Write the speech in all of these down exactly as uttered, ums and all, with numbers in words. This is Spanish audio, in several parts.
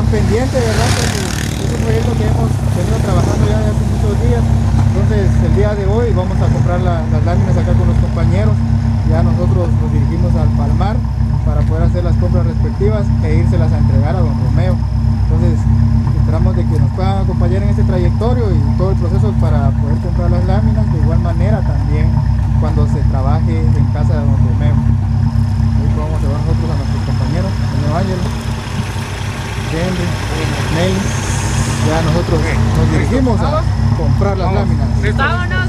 están pendientes, ¿verdad? Porque es un proyecto que hemos venido trabajando ya hace muchos días. Entonces el día de hoy vamos a comprar la, las láminas acá con los compañeros. Ya nosotros nos dirigimos al Palmar para poder hacer las compras respectivas e írselas a entregar a don Romeo. Entonces esperamos de que nos puedan acompañar en este trayectorio y todo el proceso para poder comprar las láminas. De igual manera también cuando se trabaje en casa de don Romeo. Ahí vamos a llevar nosotros a nuestros compañeros, señor Ángel, Henry, Ney. Ya nosotros nos dirigimos a comprar las láminas. ¡Vámonos!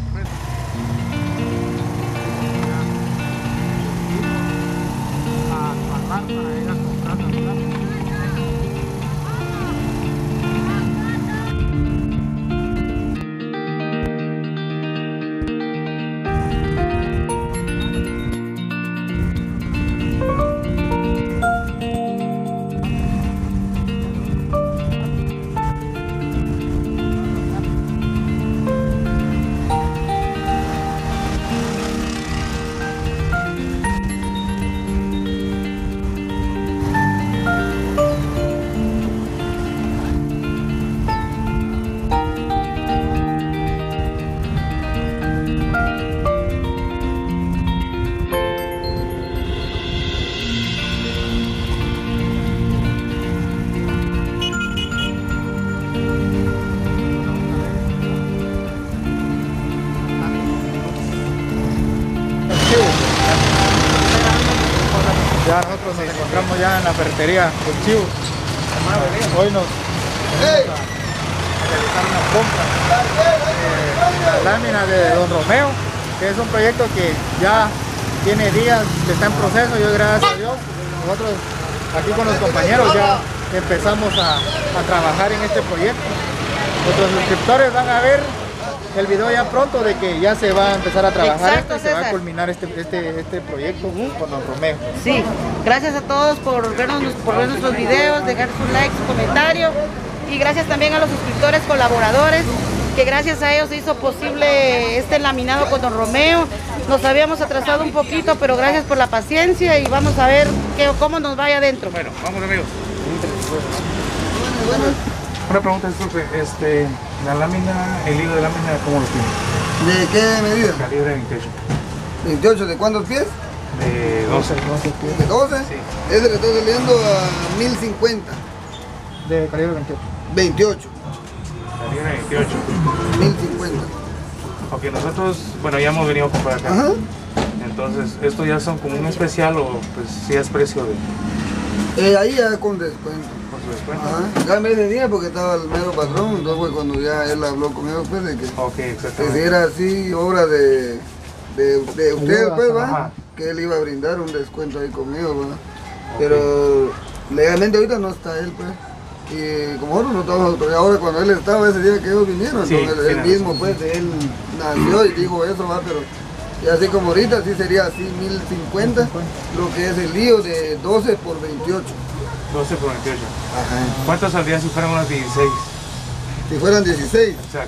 Ya nosotros nos encontramos ya en la ferretería del Chivo. Hoy nos vamos a realizar una compra de la lámina de don Romeo, que es un proyecto que ya tiene días que está en proceso. Yo gracias a Dios, nosotros aquí con los compañeros ya empezamos a, a trabajar en este proyecto. Nuestros suscriptores van a ver el video ya pronto de que ya se va a empezar a trabajar. Exacto, esto y se César. va a culminar este, este, este proyecto con don Romeo. Sí, gracias a todos por vernos, por ver nuestros videos, dejar su like, su comentario, y gracias también a los suscriptores colaboradores, que gracias a ellos se hizo posible este laminado con don Romeo. Nos habíamos atrasado un poquito, pero gracias por la paciencia y vamos a ver qué, cómo nos vaya adentro. Bueno, vamos amigos. Una pregunta, disculpe, este, la lámina, el hilo de lámina, ¿cómo lo tiene? ¿De qué medida? Calibre veintiocho. ¿veintiocho? ¿De cuántos pies? De doce. ¿De doce? Sí. Ese le está saliendo a mil cincuenta. De calibre veintiocho. veintiocho. Calibre veintiocho. mil cincuenta. Ok, nosotros, bueno, ya hemos venido a comprar acá. Ajá. Entonces, ¿esto ya son como un especial o pues sí es precio de Eh, ahí ya con descuento. por su descuento? Ajá. Ya me decía porque estaba el mero patrón, entonces fue cuando ya él habló conmigo pues de que, Ok, que si exactamente. era así obra de, de, de ustedes pues va, Ajá. que él iba a brindar un descuento ahí conmigo va. Pero legalmente ahorita no está él pues. Y como nosotros no estamos autorizados, ahora cuando él estaba ese día que ellos vinieron, Sí, entonces él sí, mismo pues él nació y dijo eso va, pero y así como ahorita sí sería así mil cincuenta, lo que es el lío de doce por veintiocho. doce por veintiocho. Ajá. ¿Cuántos saldrían si fueran unos dieciséis? Si fueran dieciséis, Exacto.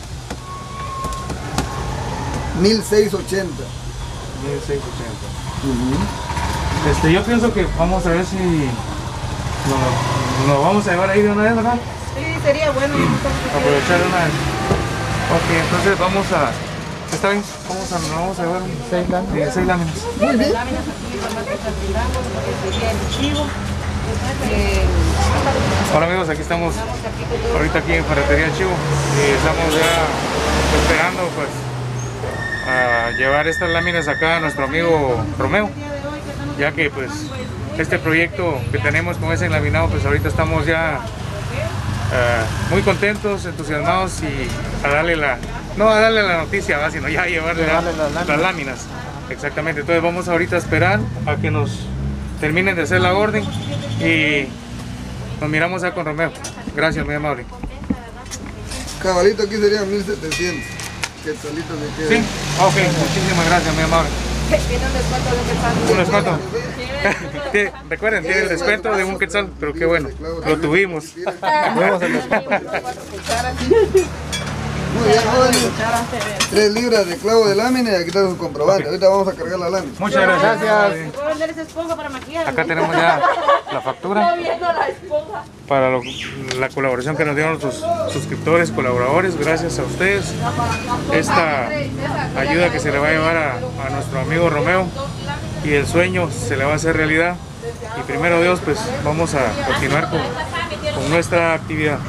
mil seiscientos ochenta. mil seiscientos ochenta. Este, yo pienso que vamos a ver si nos, nos vamos a llevar ahí de una vez, ¿verdad? Sí, sería bueno. Aprovechar una vez. Ok, entonces vamos a... ¿Está bien? Vamos a, nos vamos a llevar Seis láminas. eh, seis láminas. Muy bien. Láminas aquí en formato rectangular, lo que sería el chivo. Eh, Hola amigos, aquí estamos estamos aquí con todo. ahorita aquí en Ferretería Chivo y estamos ya esperando pues a llevar estas láminas acá a nuestro amigo Romeo, ya que pues este proyecto que tenemos con ese laminado, pues ahorita estamos ya uh, muy contentos, entusiasmados y a darle la, no a darle la noticia, ¿va? Sino ya a llevarle, Llevarle la- las láminas. las láminas. Exactamente, entonces vamos ahorita a esperar a que nos terminen de hacer la orden y nos miramos ya con Romeo. Gracias, muy amable. Cabalito aquí serían mil setecientos. Quetzalitos de Sí, queda. ok, muchísimas gracias, muy amable. Tiene un descuento de un quetzal. Un descuento. Sí, recuerden, tiene el descuento de un quetzal, pero qué bueno, lo tuvimos. Vemos el descuento. Muy bien, jóvenes. Tres libras de clavo de lámina y aquí está su comprobante. Okay. Ahorita vamos a cargar la lámina. Muchas gracias. Gracias. ¿Puedo vender esa esponja para maquillar? Acá tenemos ya la factura para lo, la colaboración que nos dieron sus suscriptores, colaboradores. Gracias a ustedes. Esta ayuda que se le va a llevar a, a nuestro amigo Romeo y el sueño se le va a hacer realidad. Y primero Dios, pues vamos a continuar con, con nuestra actividad.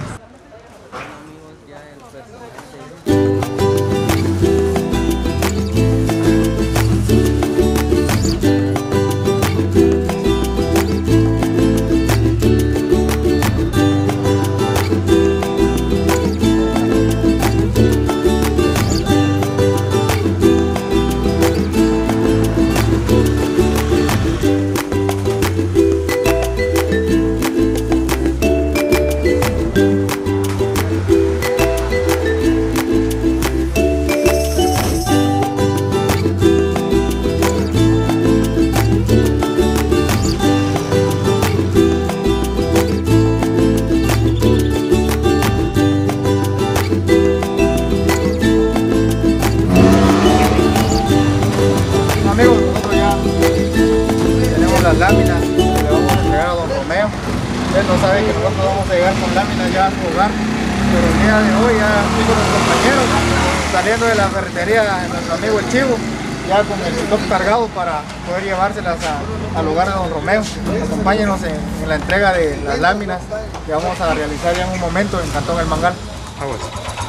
Amigos, nosotros ya tenemos las láminas que le vamos a entregar a don Romeo. Él no sabe que nosotros vamos a llegar con láminas ya a su hogar, pero el día de hoy ya estoy con los compañeros saliendo de la ferretería de nuestro amigo el Chivo, ya con el stock cargado para poder llevárselas a, al hogar de don Romeo. Acompáñenos en, en la entrega de las láminas que vamos a realizar ya en un momento en Cantón El Mangal. Aguas.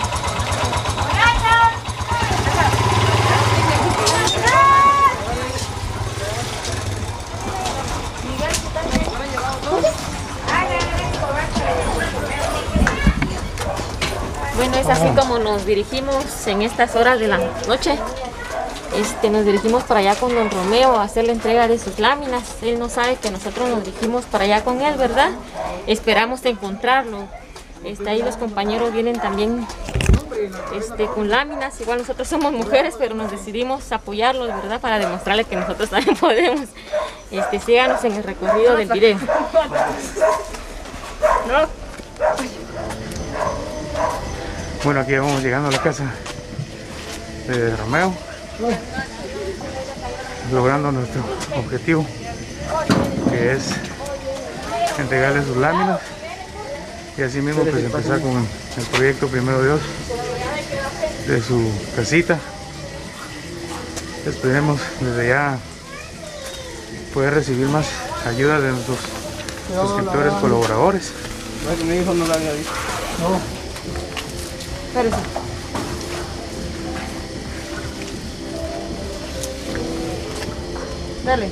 Bueno, es así como nos dirigimos en estas horas de la noche. Este, nos dirigimos para allá con don Romeo a hacer la entrega de sus láminas. Él no sabe que nosotros nos dirigimos para allá con él, ¿verdad? Esperamos encontrarlo. Este, ahí los compañeros vienen también este, con láminas. Igual nosotros somos mujeres, pero nos decidimos apoyarlos, ¿verdad? Para demostrarle que nosotros también podemos. Este, síganos en el recorrido del video. ¿No? Bueno, aquí vamos llegando a la casa de Romeo, logrando nuestro objetivo, que es entregarle sus láminas y así mismo pues empezar con el proyecto, primero Dios, de su casita. Esperemos desde ya poder recibir más ayuda de nuestros suscriptores, colaboradores. Mi hijo no la había visto. No. Espérese. Dale.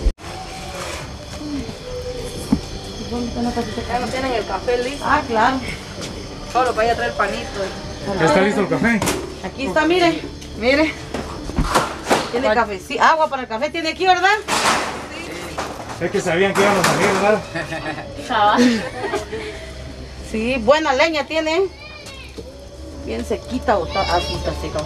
Ya no tienen el café listo. Ah, claro. Solo para ir a traer panito. ¿Ya está listo el café? Aquí está, mire. Mire. Tiene café. Sí, agua para el café tiene aquí, ¿verdad? Es que sabían que íbamos a salir, ¿verdad? Chaval. Sí, buena leña tiene. Bien sequita o está así, está seca.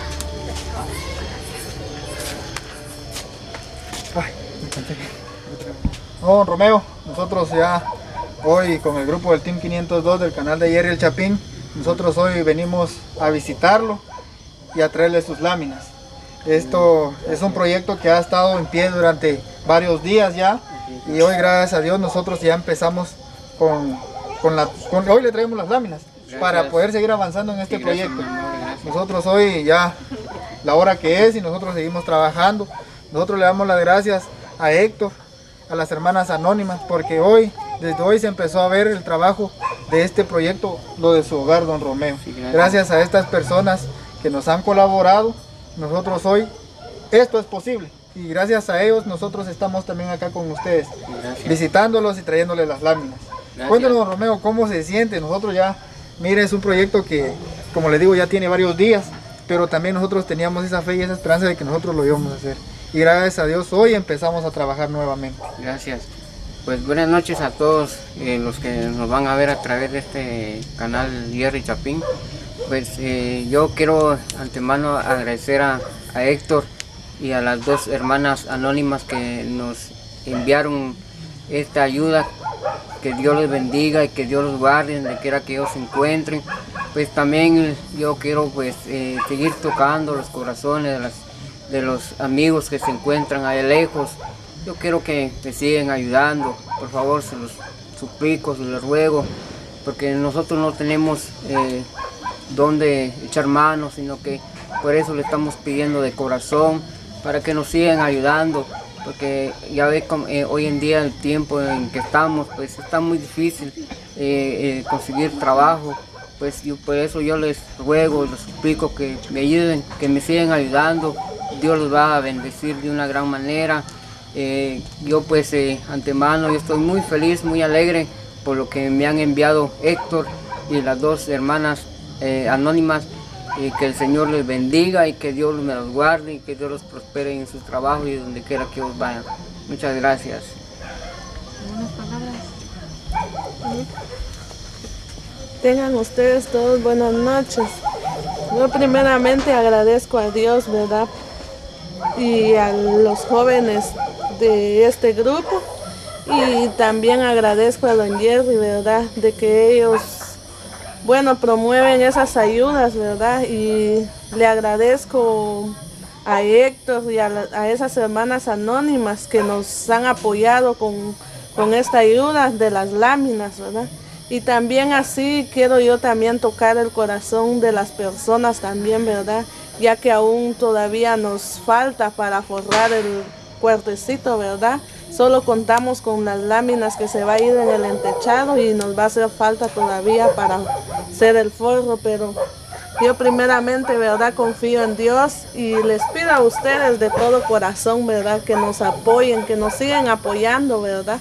Ay, me cansé. No, don Romeo, nosotros ya hoy con el grupo del Team quinientos dos del canal de Jerry el Chapín, nosotros hoy venimos a visitarlo y a traerle sus láminas. Esto es un proyecto que ha estado en pie durante varios días ya y hoy, gracias a Dios, nosotros ya empezamos con, con la... Con, hoy le traemos las láminas. Gracias. Para poder seguir avanzando en este proyecto. Nosotros hoy ya la hora que es y nosotros seguimos trabajando. Nosotros le damos las gracias a Héctor, a las hermanas anónimas, porque hoy, desde hoy se empezó a ver el trabajo de este proyecto, lo de su hogar, don Romeo. Sí, gracias. Gracias a estas personas que nos han colaborado, nosotros hoy, esto es posible. Y gracias a ellos nosotros estamos también acá con ustedes, gracias, visitándolos y trayéndoles las láminas. Gracias. Cuéntanos, don Romeo, cómo se siente. Nosotros ya, mire, es un proyecto que, como le digo, ya tiene varios días, pero también nosotros teníamos esa fe y esa esperanza de que nosotros lo íbamos a hacer. Y gracias a Dios hoy empezamos a trabajar nuevamente. Gracias. Pues buenas noches a todos eh, los que nos van a ver a través de este canal Jerry Chapín. Pues eh, yo quiero antemano agradecer a, a Héctor y a las dos hermanas anónimas que nos enviaron esta ayuda. Que Dios los bendiga y que Dios los guarde donde quiera que ellos se encuentren. pues también yo quiero pues eh, seguir tocando los corazones de, las, de los amigos que se encuentran allá lejos. Yo quiero que me sigan ayudando, por favor, se los suplico, se los ruego, porque nosotros no tenemos eh, dónde echar manos, sino que por eso le estamos pidiendo de corazón, para que nos sigan ayudando, porque ya ve eh, hoy en día el tiempo en que estamos, pues está muy difícil eh, eh, conseguir trabajo, pues yo, por eso yo les ruego, les suplico que me ayuden, que me sigan ayudando. Dios los va a bendecir de una gran manera. Eh, yo pues eh, antemano yo estoy muy feliz, muy alegre por lo que me han enviado Héctor y las dos hermanas eh, anónimas, y que el Señor les bendiga y que Dios me los guarde y que Dios los prospere en sus trabajos y donde quiera que os vayan. Muchas gracias. ¿Algunas palabras? Tengan ustedes todos buenas noches. Yo primeramente agradezco a Dios, ¿verdad? Y a los jóvenes de este grupo, y también agradezco a don Jerry, ¿verdad? De que ellos, bueno, promueven esas ayudas, ¿verdad? Y le agradezco a Héctor y a, la, a esas hermanas anónimas que nos han apoyado con, con esta ayuda de las láminas, ¿verdad? Y también así quiero yo también tocar el corazón de las personas también, ¿verdad? Ya que aún todavía nos falta para forrar el cuartecito, ¿verdad? Solo contamos con las láminas que se va a ir en el entechado y nos va a hacer falta todavía para hacer el forro, pero yo primeramente, ¿verdad? Confío en Dios y les pido a ustedes de todo corazón, ¿verdad? Que nos apoyen, que nos sigan apoyando, ¿verdad?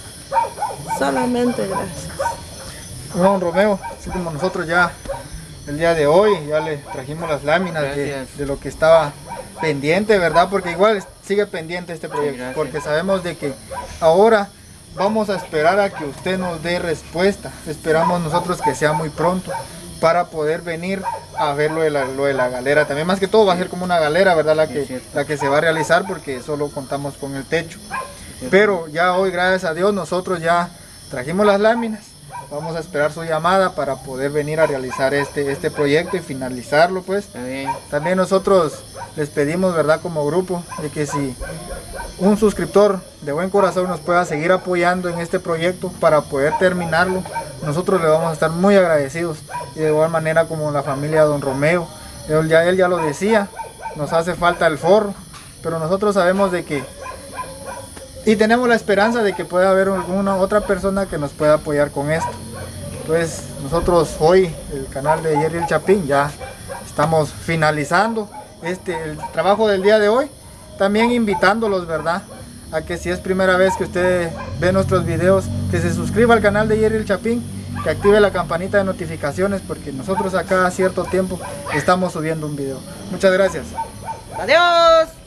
Solamente gracias. Bueno, don Romeo, así como nosotros ya el día de hoy ya le trajimos las láminas de, de lo que estaba pendiente, ¿verdad? Porque igual sigue pendiente este proyecto, porque sabemos de que ahora vamos a esperar a que usted nos dé respuesta. Esperamos nosotros que sea muy pronto para poder venir a ver lo de la, lo de la galera. También más que todo va a ser como una galera, ¿verdad? La que, la que se va a realizar, porque solo contamos con el techo. Pero ya hoy, gracias a Dios, nosotros ya trajimos las láminas. Vamos a esperar su llamada para poder venir a realizar este, este proyecto y finalizarlo, pues. También nosotros les pedimos, ¿verdad? Como grupo, de que si un suscriptor de buen corazón nos pueda seguir apoyando en este proyecto para poder terminarlo, nosotros le vamos a estar muy agradecidos. Y de igual manera como la familia de don Romeo, él ya, él ya lo decía, nos hace falta el forro, pero nosotros sabemos de que y tenemos la esperanza de que pueda haber alguna otra persona que nos pueda apoyar con esto. Pues nosotros hoy, el canal de Jerry el Chapín, ya estamos finalizando este, el trabajo del día de hoy. También invitándolos, ¿verdad? A que si es primera vez que usted ve nuestros videos, que se suscriba al canal de Jerry el Chapín, que active la campanita de notificaciones, porque nosotros a cada cierto tiempo estamos subiendo un video. Muchas gracias. Adiós.